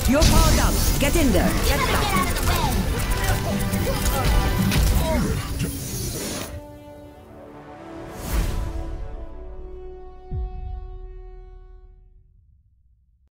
You're powered up. Get in there. Get out of the way!